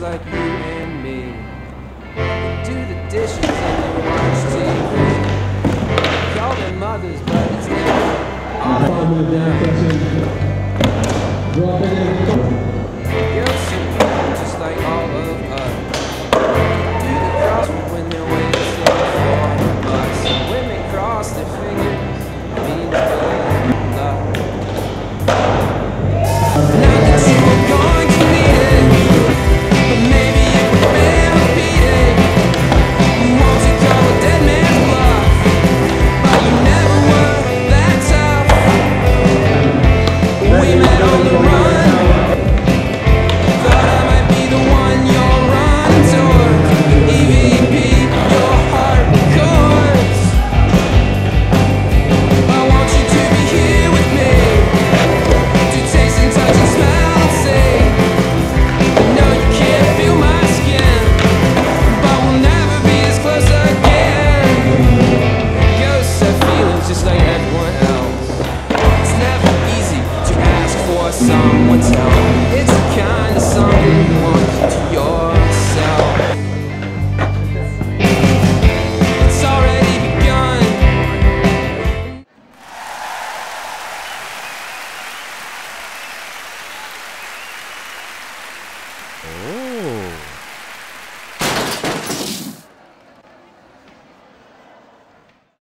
like you and me. They do the dishes and they watch TV. Call their mothers, but it's never all of them. Girls see people just like all of us. Do the crossword when they're waiting for the bus. Women cross their fingers, mean good luck. Not that you were going to need it, but maybe you could barely beat it. You want to call a dead man's bluff, but you never were that tough. We met on the run. Thought I might be the one you're running towards. EVP, your heart records. I want you to be here with me, to taste and touch and smell and see. I know you can't feel my skin, but we'll never be as close again. Ghosts have feelings just like everyone else. It's never easy to ask for someone's help. It's the kind of something you want to yourself. It's already begun.